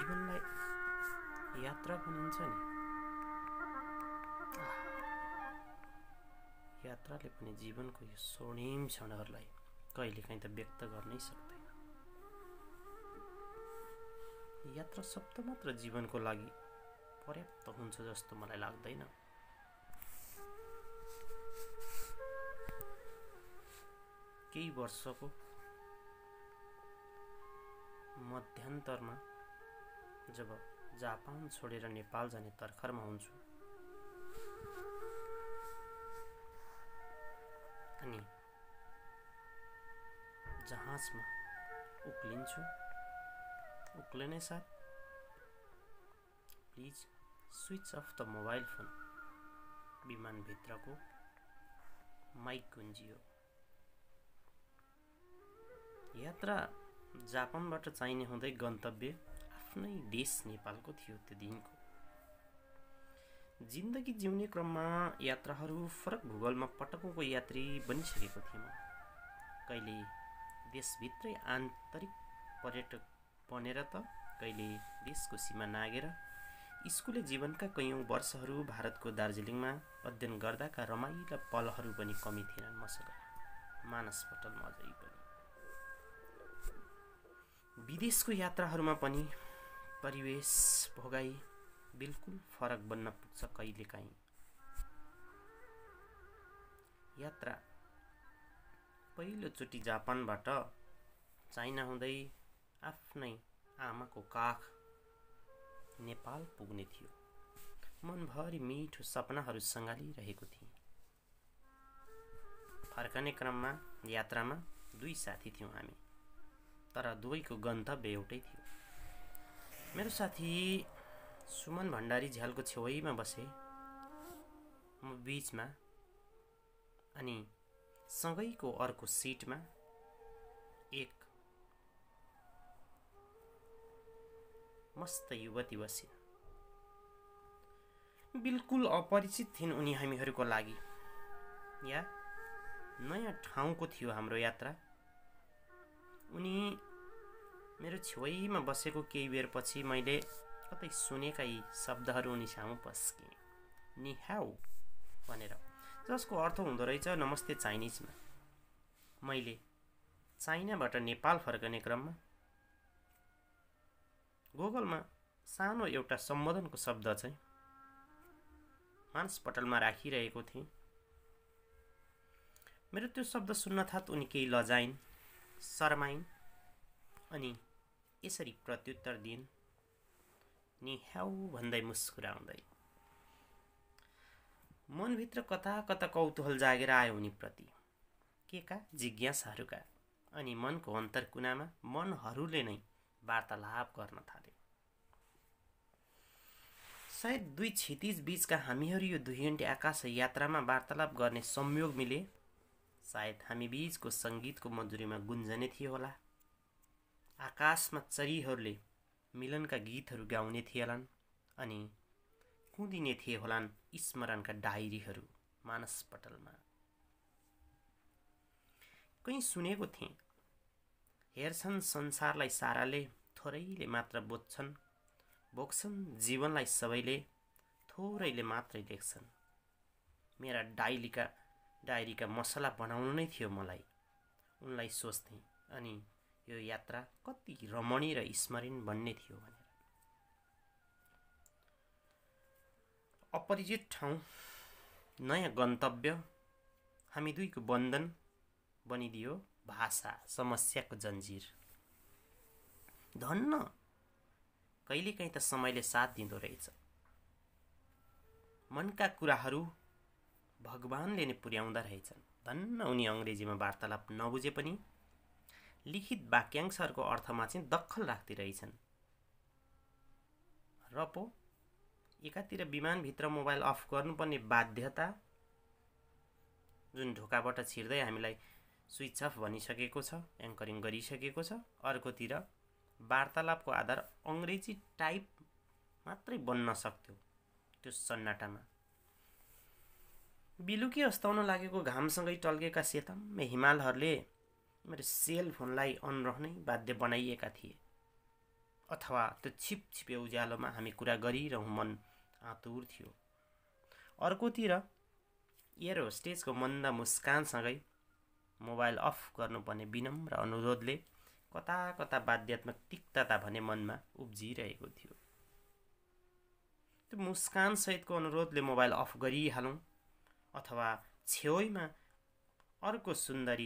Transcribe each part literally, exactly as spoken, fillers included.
जीवनलाई यात्रा भनिन्छ नि। यात्राले पनि जीवनको यो स्वर्णिम क्षणहरूलाई कहिलेकाहीँ त व्यक्त गर्नै सक्दैन। यात्रा शब्द मात्र जीवनको लागि पर्याप्त हुन्छ जस्तो मलाई लाग्दैन। केही वर्षको मध्यान्तरमा जब जापान छोडेर नेपाल जाने तर्खरमा हुन्छु अनि जहाजमा उक्लिन्छु, उक्लिने साथ please switch off the mobile phone. विमानभित्रको माइक गुन्जियो। यात्रा जापानबाट चाहिने हुँदै गन्तव्य आफ्नै देश नेपालको थियो। त्यो दिनको जिन्दगी जिउने क्रममा यात्राहरू फरक भूगोलमा पटकौँको यात्री बनिसकेको थिएँ म। कहिले देशभित्रै आन्तरिक पर्यटक बनेर त कहिले देशको सीमा नागेर स्कुले जीवनका कैयौँ वर्षहरू भारतको दार्जिलिङमा अध्ययन गर्दाका रमाइला पलहरू पनि कमी थिएनन् मसँग। मानसपटलमा अझै पनि विदेशको यात्राहरूमा पनि परिवेश भोगाई बिल्कुल फरक बन्न पुग्छ कहिलेकाहीँ। यात्रा पहिलोचोटि जापानबाट चाइना हुँदै आफ्नै आमाको काख नेपाल पुग्ने थियो। मनभरि मिठो सपनाहरू सँगालिरहेको थिएँ। फर्कने क्रममा यात्रामा दुई साथी थियौँ हामी, तर दुवैको गन्तव्य एउटै थियो। मेरो साथी सुमन भण्डारी झ्यालको छेउैमा बसे, म बीचमा, अनि सँगैको अर्को सिटमा एक मस्त युवती बसिन्। बिल्कुल अपरिचित थिइन् उनी हामीहरूको लागि, या नयाँ ठाउँको थियो हाम्रो यात्रा। उनी मेरो छेउमा बसेको केही बेर पछि मैले कतै सुनेका यी शब्दहरू उनी सामु पस्के, नि हाउ भनेर, जसको अर्थ हुँदो रहेछ नमस्ते चाइनिजमा। मैले चाइनाबाट नेपाल फर्कने क्रममा गुगलमा सानो एउटा सम्बोधनको शब्द चाहिँ मानसपटलमा राखिरहेको थिएँ। मेरो त्यो शब्द सुन्न थात उनी केही लजाइन्, शर्माइन् अनि यसरी प्रत्युत्तर दिइन्, नि हाउ भन्दै मुस्कुराउँदै। मनभित्र कता कता कौतूहल जागेर आयो उनीप्रति, के का जिज्ञासाहरूका, अनि मनको अन्तरकुनामा मनहरूले नै वार्तालाप गर्न थाले। सायद दुई क्षितिज बीचका हामीहरू यो दुई घन्टे आकाश यात्रामा वार्तालाप गर्ने संयोग मिले। सायद हामी बीचको सङ्गीतको मधुरीमा गुन्जने थियो होला। आकाशमा चरीहरूले मिलनका गीतहरू गाउने थिएलान् अनि कुदिने थिए होलान् स्मरणका डायरीहरू मानसपटलमा। कहीँ सुनेको थिएँ, हेर्छन् संसारलाई साराले, थोरैले मात्र बोध्छन्, भोग्छन् जीवनलाई सबैले, थोरैले मात्रै लेख्छन्। मेरा डायरीका डायरीका मसला बनाउनु नै थियो मलाई। उनलाई सोच्थेँ अनि यो यात्रा कति रमणीय र स्मरणीय बन्ने थियो भनेर। अपरिचित ठाउँ, नयाँ गन्तव्य, हामी दुईको बन्धन बनिदियो भाषा समस्याको जन्जिर। धन्न कहिलेकाहीँ त समयले साथ दिँदो रहेछ। मनका कुराहरू भगवानले नै पुर्याउँदा रहेछन्। धन्न उनी अङ्ग्रेजीमा वार्तालाप नबुझे पनि लिखित वाक्यांशहरूको अर्थमा चाहिँ दखल राख्दै रहेछन्। र पो एकातिर विमानभित्र मोबाइल अफ गर्नुपर्ने बाध्यता जुन ढोकाबाट छिर्दै हामीलाई स्विच अफ भनिसकेको छ, एङ्करिङ गरिसकेको छ, अर्कोतिर वार्तालापको आधार अङ्ग्रेजी टाइप मात्रै बन्न सक्थ्यो। त्यो सन्नाटामा बिलुकी अस्ताउन लागेको घामसँगै टल्केका सेतम्मे हिमालहरूले मेरो सेल फोनलाई अन रहनै बाध्य बनाइएका थिए। अथवा त्यो छिपछिपे उज्यालोमा हामी कुरा गरिरहँ मन आतुर थियो। अर्कोतिर एयर होस्टेजको मन्द मुस्कानसँगै मोबाइल अफ गर्नुपर्ने विनम्र अनुरोधले कता कता बाध्यात्मक तिक्तता भने मनमा उब्जिरहेको थियो। त्यो मुस्कानसहितको अनुरोधले मोबाइल अफ गरिहालौँ अथवा छेउमा अर्को सुन्दरी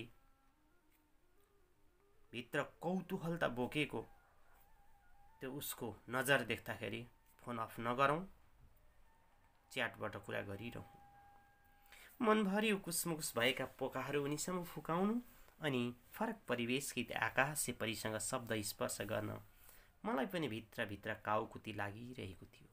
भित्र कौतूहलता बोकेको त्यो उसको नजर देख्दाखेरि फोन अफ नगरौँ, च्याटबाट कुरा गरिरहँ। मनभरि उकुसमुकुस भएका पोकाहरू उनीसम्म फुकाउनु अनि फरक परिवेशकी आकाशे परिसँग शब्द स्पर्श गर्न मलाई पनि भित्रभित्र काउकुती लागिरहेको थियो।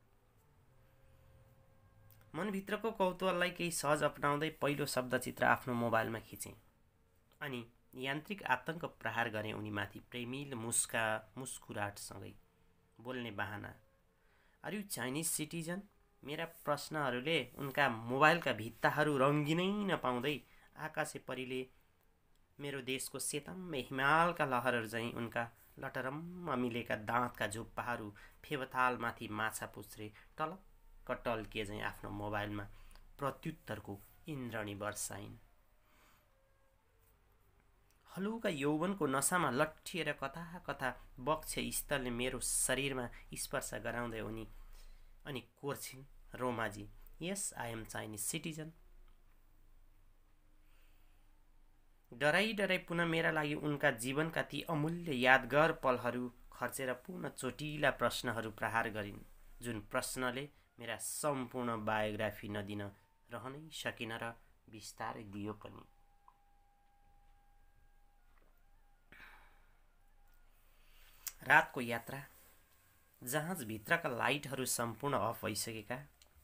मनभित्रको कौतूहललाई केही सहज अपनाउँदै पहिलो शब्दचित्र आफ्नो मोबाइलमा खिचेँ अनि यान्त्रिक आतंक प्रहार गरे उनीमाथि प्रेमिल मुस्का मुस्कुराटसँगै बोल्ने बहाना, आर यु चाइनिज सिटिजन? मेरा प्रश्नहरूले उनका मोबाइलका भित्ताहरू रङ्गिनै नपाउँदै आकाशे परीले मेरो देशको सेतम्मे हिमालका लहरहरू झैँ उनका लटरम्म मिलेका दाँतका झुप्पाहरू फेवतालमाथि माछा पुछ्रे टलक्क टल्किए झैँ आफ्नो मोबाइलमा प्रत्युत्तरको इन्द्रणी वर्षाइन्। हलुका यौवनको नसामा लट्ठिएर कता कता बक्ष स्थलले मेरो शरीरमा स्पर्श गराउँदै उनी अनि कोर्छिन्, रोमाजी, यस आई एम चाइनिज सिटिजन। डराई डराई पुनः मेरा लागि उनका जीवनका ती अमूल्य यादगार पलहरू खर्चेर पुनः चोटिला प्रश्नहरू प्रहार गरिन्, जुन प्रश्नले मेरा सम्पूर्ण बायोग्राफी नदिन रहनै सकिन र बिस्तारै दियो पनि। रातको यात्रा, जहाजभित्रका लाइटहरू सम्पूर्ण अफ भइसकेका,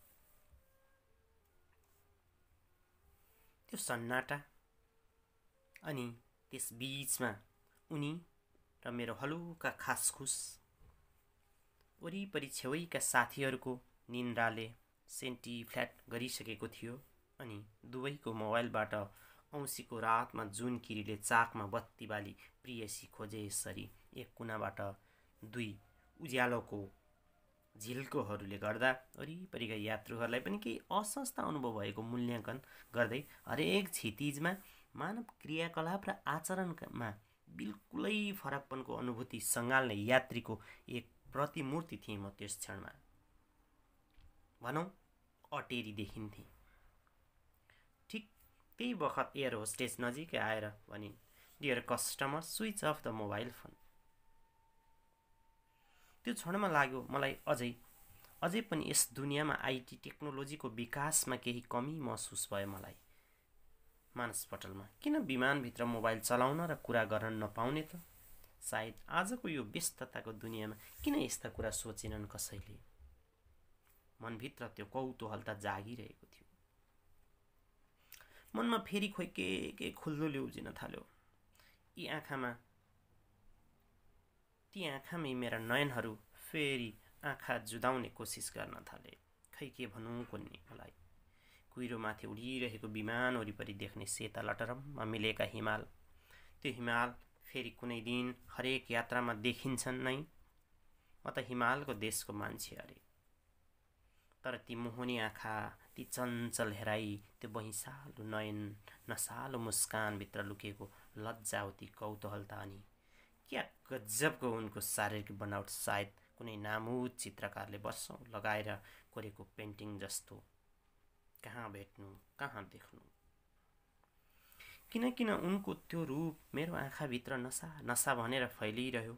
त्यो सन्नाटा अनि त्यस बीचमा उनी र मेरो हलुका खासखुस, वरिपरि छेउैका साथीहरूको निन्द्राले सेन्टी फ्ल्याट गरिसकेको थियो अनि दुवैको मोबाइलबाट औँसीको रातमा जुन किरीले चाकमा बत्ती बाली प्रियसी खोजे यसरी एक कुनाबाट दुई उज्यालोको झिल्कोहरूले गर्दा वरिपरिका यात्रुहरूलाई पनि केही अस्वस्थ अनुभव भएको मूल्याङ्कन गर्दै हरेक क्षितिजमा मानव क्रियाकलाप र आचरणमा बिल्कुलै फरकपनको अनुभूति सँगाल्ने यात्रीको एक प्रतिमूर्ति थिएँ म त्यस क्षणमा। भनौँ अटेरी देखिन्थे। ठिक त्यही बखत एयर होस्टेस नजिकै आएर भनिन्, dear customer, switch off the mobile phone. त्यो क्षणमा लाग्यो मलाई अझै अझै पनि यस दुनियाँमा आइटी टेक्नोलोजीको विकासमा केही कमी महसुस भयो मलाई। मानसपटलमा किन विमानभित्र मोबाइल चलाउन र कुरा गर्न नपाउने त? सायद आजको यो व्यस्तताको दुनियाँमा किन यस्ता कुरा सोचेनन् कसैले? मनभित्र त्यो कौतूहलता जागिरहेको थियो। मनमा फेरि खोइ के के खुल्दुली उब्जिन थाल्यो। यी आँखामा ती आँखामै मेरा नयनहरू फेरि आँखा जुदाउने कोसिस गर्न थाले। खै के भनौँ कुन्नी मलाई। कुहिरोमाथि उडिरहेको विमान वरिपरि देख्ने सेता लटरम्म मिलेका हिमाल, त्यो हिमाल फेरि कुनै दिन हरेक यात्रामा देखिन्छन् नै। म त हिमालको देशको मान्छे अरे। तर ती मोहनी आँखा, ती चञ्चल हेराई, त्यो बहिसालो नयन, नसालो मुस्कानभित्र लुकेको लज्जावती कौतूहलता अनि क्या गजबको उनको शारीरिक बनावट सायद कुनै नामुद चित्रकारले वर्षौं लगाएर कोरेको पेन्टिङ जस्तो। कहाँ भेट्नु, कहाँ देख्नु? किनकिन उनको त्यो रूप मेरो आँखाभित्र नसा नसा भनेर फैलिरह्यो।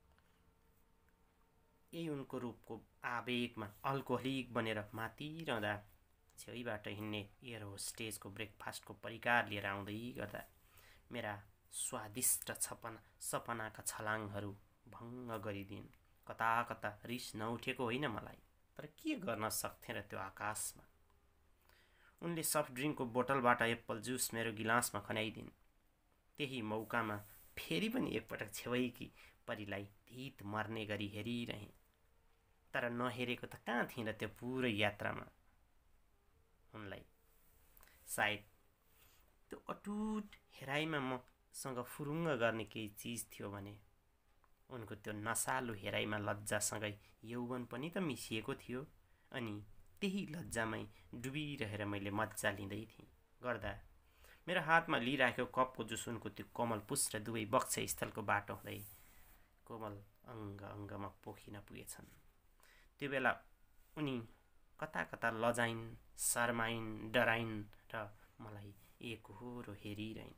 यही उनको रूपको आवेगमा अल्कोहलिक बनेर मातिरहँदा छेउबाट हिँड्ने एयर होस्टेजको ब्रेकफास्टको परिकार लिएर आउँदै गर्दा मेरा स्वादिष्ट छपना सपनाका छलाङहरू भङ्ग गरिदिन्। कता कता रिस नउठेको होइन मलाई, तर के गर्न सक्थेँ र त्यो आकाशमा। उनले सफ्ट ड्रिङ्कको बोतलबाट एप्पल जुस मेरो गिलासमा खन्याइदिन्। त्यही मौकामा फेरि पनि एकपटक छेउैकी परीलाई धित मर्ने गरी हेरिरहेँ। तर नहेरेको त कहाँ थिएँ र त्यो पुरै यात्रामा उनलाई। सायद त्यो अटुट हेराइमा मसँग फुरुङ्ग गर्ने केही चिज थियो भने उनको त्यो नसालु हेराइमा लज्जासँगै यौवन पनि त मिसिएको थियो। अनि त्यही लज्जामै डुबिरहेर मैले मजा लिँदै थिएँ गर्दा मेरो हातमा लिइराखेको कपको जुस उनको त्यो कोमल पुस र दुवै वक्ष स्थलको बाटो हुँदै कोमल अङ्ग अङ्गमा पोखिन पुगेछन्। त्यो बेला उनी कता कता लजाइन्, शर्माइन्, डराइन् र मलाई एकहोरो हेरिरहन्।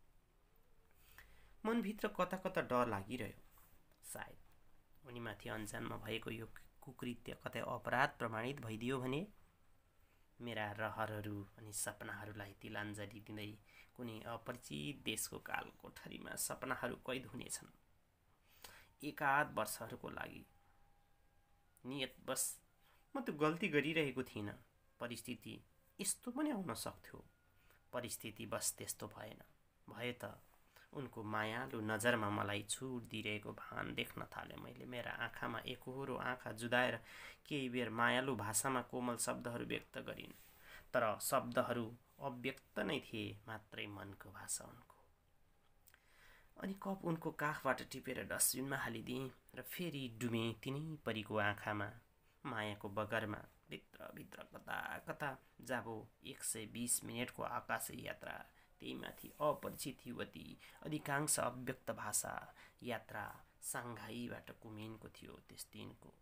मनभित्र कता कता डर लागिरह्यो। सायद उनीमाथि अन्जानमा भएको यो कुकृत्य कतै अपराध प्रमाणित भइदियो भने मेरा रहरहरू अनि सपनाहरूलाई तिलाञ्जली दिँदै कुनै अपरिचित देशको काल कोठरीमा सपनाहरू कैद हुनेछन्। एकाध वर्षहरूको लागि नियत बस म त्यो गल्ती गरिरहेको थिइनँ। परिस्थिति यस्तो पनि आउन सक्थ्यो। परिस्थिति बस त्यस्तो भएन। भए त उनको मायालु नजरमा मलाई छुट दिइरहेको भान देख्न थालेँ मैले। मेरा आँखामा एकहोरो आँखा जुदाएर केही बेर मायालु भाषामा कोमल शब्दहरू व्यक्त गरिन्, तर शब्दहरू अव्यक्त नै थिए, मात्रै मनको भाषा उनको। अनि कप उनको काखबाट टिपेर डस्टबिनमा हालिदिएँ र फेरि डुबेँ तिनै परीको आँखामा, मायाको बगरमा। भित्र भित्र कता कता जाबो एक सय बिस मिनटको आकाशे यात्रा, त्यही माथि अपरिचित युवती, अधिकांश अव्यक्त भाषा। यात्रा साङ्घाईबाट कुमेनको थियो त्यस दिनको।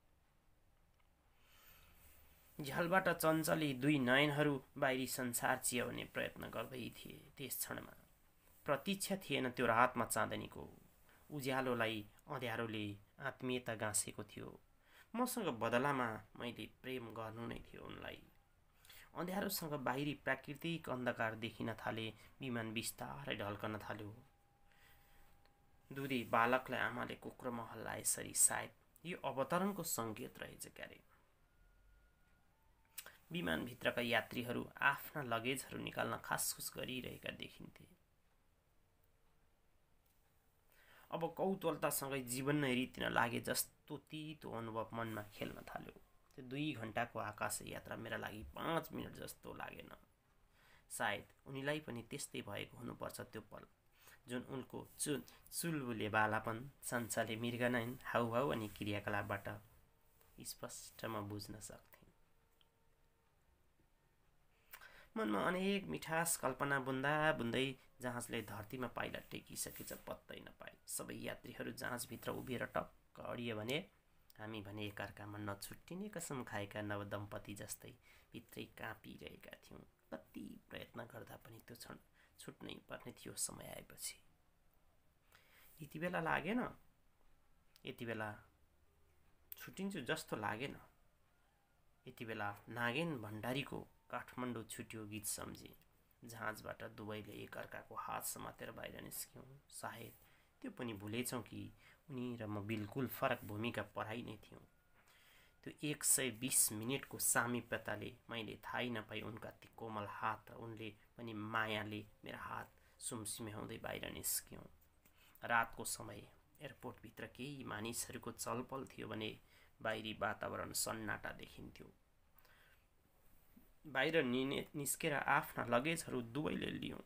झ्यालबाट चञ्चली दुई नयनहरू बाहिरी संसार चियाउने प्रयत्न गर्दै थिए। त्यस क्षणमा प्रतीक्षा थिएन त्यो रातमा चाँदनीको। उज्यालोलाई अँध्यारोले आत्मीयता गाँसेको थियो। मसँग बदलामा मैले प्रेम गर्नु नै थियो उनलाई। अँध्यारोसँग बाहिरी प्राकृतिक अन्धकार देखिन थाले। विमान बिस्तारै ढल्कन थाल्यो। दुधे बालकलाई आमाले कुक्रोमा हल्लाएसरी सायद यो अवतरणको सङ्केत रहेछ क्यारे। विमानभित्रका यात्रीहरू आफ्ना लगेजहरू निकाल्न खासखुस गरिरहेका देखिन्थे। अब कौतूहलतासँगै जीवन नै रितिन लागे जस्तो तीतो अनुभव मनमा खेल्न थाल्यो। त्यो दुई घन्टाको आकाश यात्रा मेरा लागि पाँच मिनट जस्तो लागेन। सायद उनीलाई पनि त्यस्तै भएको हुनुपर्छ त्यो पल, जुन उनको चु चुलबुले बालापन, चञ्चले मृगनयन, हाउभाउ अनि क्रियाकलापबाट स्पष्ट म बुझ्न सक्थेँ। मनमा अनेक मिठास कल्पना बुन्दा बुन्दै जहाजले धरतीमा पाइला टेकिसकेछ पत्तै नपाए। सबै यात्रीहरू जहाजभित्र उभिएर टक्क अडिए भने हामी भने एकअर्कामा नछुट्टिने कसम खाएका नवदम्पति जस्तै भित्रै काँपिरहेका थियौँ। कति प्रयत्न गर्दा पनि त्यो क्षण छुट्नै पर्ने थियो समय आएपछि। यति बेला लागेन, यति बेला छुट्टिन्छु जस्तो लागेन। यति बेला नागेन भण्डारीको काठमाडौँ छुट्यो गीत सम्झे। जहाजबाट दुवैले एकअर्काको हात समातेर बाहिर निस्क्यौँ। सायद त्यो पनि भुलेछौँ कि उनी र म बिल्कुल फरक भूमिका पढाइ नै थियौँ। त्यो एक सय बिस मिनटको सामिप्यताले मैले थाहै नपाई उनका ती कोमल हात र उनले पनि मायाले मेरा हात सुमसुम्याउँदै बाहिर निस्क्यौँ। रातको समय एयरपोर्टभित्र केही मानिसहरूको चलपल थियो भने बाहिरी वातावरण सन्नाटा देखिन्थ्यो। बाहिर निने निस्केर आफ्ना लगेजहरू दुवैले लियौँ।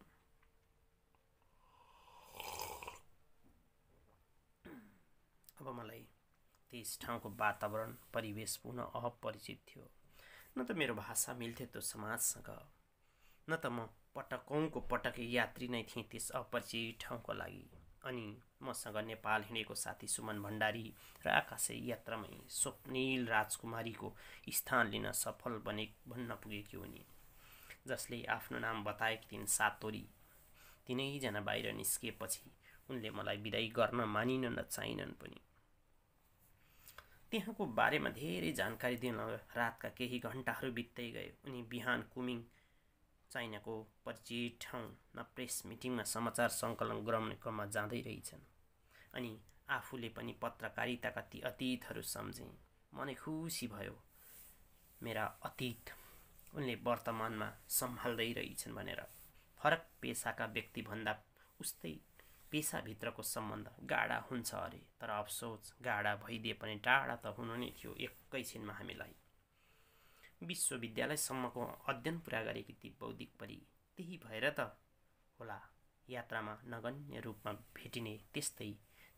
अब मलाई त्यस ठाउँको वातावरण परिवेश पुनः अपरिचित थियो। न त मेरो भाषा मिल्थ्यो त्यो समाजसँग, न त म पटकौँको पटकै यात्री नै थिएँ त्यस अपरिचित ठाउँको लागि। अनि मसँग नेपाल हिँडेको साथी सुमन भण्डारी र आकाशे यात्रामै स्वप्निल राजकुमारीको स्थान लिन सफल बने भन्न पुगेकी उनी, जसले आफ्नो नाम बताएकी थिइन् सातोरी। तिनैजना बाहिर निस्किएपछि उनले मलाई बिदाई गर्न मानिनन् र चाहिनन् पनि। त्यहाँको बारेमा धेरै जानकारी दिन रातका केही घन्टाहरू बित्दै गए। उनी बिहान कुमिङ चाइनाको परिचित ठाउँमा प्रेस मिटिङमा समाचार सङ्कलन गराउने क्रममा जाँदै रहेछन्। अनि आफूले पनि पत्रकारिताका ती अतीतहरू सम्झे। मनै खुसी भयो मेरा अतीत उनले वर्तमानमा सम्हाल्दै रहेछन् भनेर। फरक पेसाका व्यक्तिभन्दा उस्तै पेसाभित्रको सम्बन्ध गाढा हुन्छ अरे, तर अफसोस गाढा भइदिए पनि टाढा त हुनु नै थियो एकैछिनमा हामीलाई। विश्वविद्यालयसम्मको अध्ययन पुरा गरेकी ती बौद्धिक परी, त्यही भएर त होला यात्रामा नगण्य रूपमा भेटिने त्यस्तै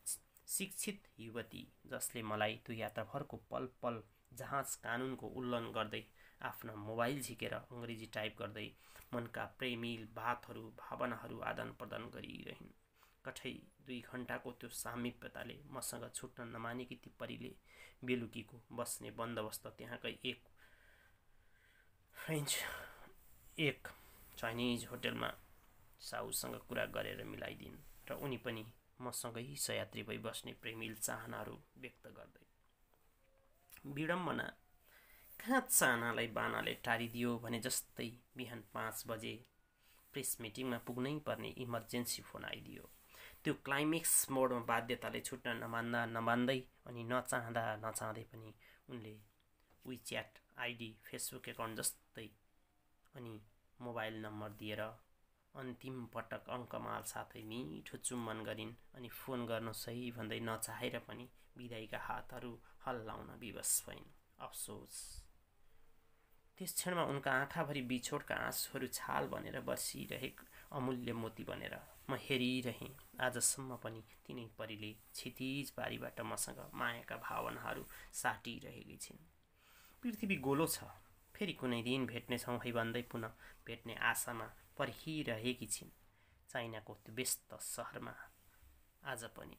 शिक्षित युवती जसले मलाई त्यो यात्राभरको पल पल जहाज कानुनको उल्लङ्घन गर्दै आफ्नो मोबाइल झिकेर अङ्ग्रेजी टाइप गर्दै मनका प्रेमिल बातहरू भावनाहरू आदान प्रदान गरिरहन्। कठै दुई घन्टाको त्यो सामिप्यताले मसँग छुट्न नमानेकी ती परीले बेलुकीको बस्ने बन्दोबस्त त्यहाँकै एक फ्रेन्च एक चाइनिज होटेलमा साउसँग कुरा गरेर मिलाइदिन् र उनी पनि मसँगै सयात्री भई बस्ने प्रेमिल चाहनाहरू व्यक्त गर्दै। विडम्बना कहाँ चाहनालाई बानाले टारिदियो भने जस्तै बिहान पाँच बजे प्रेस मिटिङमा पुग्नै पर्ने इमर्जेन्सी फोन आइदियो। त्यो क्लाइमेक्स मोडमा बाध्यताले छुट्न नमान्दा नमान्दै अनि नचाहँदा नचाहँदै पनि उनले विच्याट आइडी फेसबुक एकाउन्ट जस्तै अनि मोबाइल नम्बर दिएर अन्तिम पटक अङ्कमाल साथै मिठो चुम्बन गरिन् अनि फोन गर्नुहोस् है भन्दै नचाहेर पनि बिदाईका हातहरू हल्लाउन विवश भइन्। अफसोस त्यस क्षणमा उनका आँखाभरि बिछोडका आँसुहरू छाल बनेर बर्सिरहेको अमूल्य मोती बनेर म हेरिरहेँ। आजसम्म पनि तिनै परीले क्षितिज पारीबाट मसँग मायाका भावनाहरू साटिरहेकी छिन्। पृथ्वी गोलो छ, फेरि कुनै दिन भेट्नेछौँ है भन्दै पुनः भेट्ने आशामा पर्खिरहेकी छिन्। चाइनाको त्यो व्यस्त सहरमा आज पनि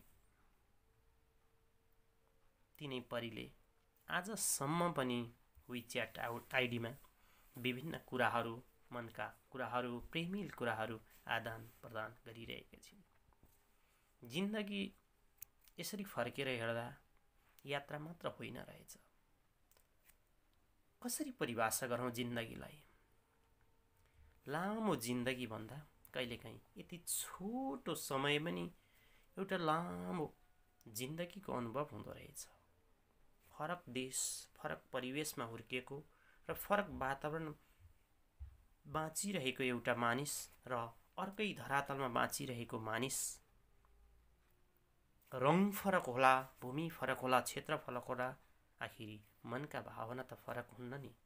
तिनै परीले आजसम्म पनि विच्याट आइडीमा विभिन्न कुराहरू मनका कुराहरू प्रेमिल कुराहरू आदान प्रदान गरिरहेका छिन्। जिन्दगी यसरी फर्केर हेर्दा यात्रा मात्र होइन रहेछ। कसरी परिभाषा गरौँ जिन्दगीलाई? लामो जिन्दगी भन्दा कहिलेकाहीँ यति छोटो समय पनि एउटा लामो जिन्दगीको अनुभव हुँदो रहेछ। फरक देश फरक परिवेशमा हुर्किएको र फरक वातावरण बाँचिरहेको एउटा मानिस र अर्कै धरातलमा बाँचिरहेको मानिस, रङ फरक होला, भूमि फरक होला, क्षेत्र फरक होला, आखिरी मनका भावना त फरक हुन्न नि।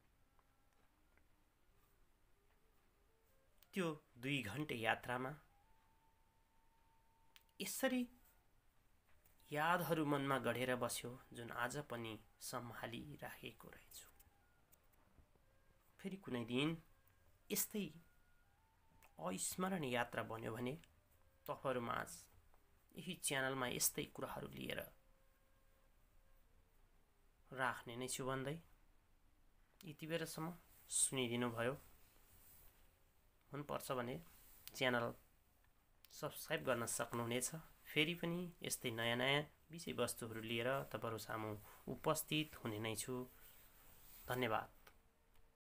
त्यो दुई घन्टे यात्रामा यसरी यादहरू मनमा गढेर बस्यो जुन आज पनि सम्हालिराखेको रहेछु। फेरि कुनै दिन यस्तै अविस्मरणीय यात्रा बन्यो भने तपाईँहरूमाझ यही च्यानलमा यस्तै कुराहरू लिएर राख्ने नै छु भन्दै यति बेलासम्म सुनिदिनु भयो। मनपर्छ भने च्यानल सब्सक्राइब गर्न सक्नुहुनेछ। फेरि पनि यस्तै नयाँ नयाँ विषयवस्तुहरू लिएर तपाईँहरू सामु उपस्थित हुने नै छु। धन्यवाद।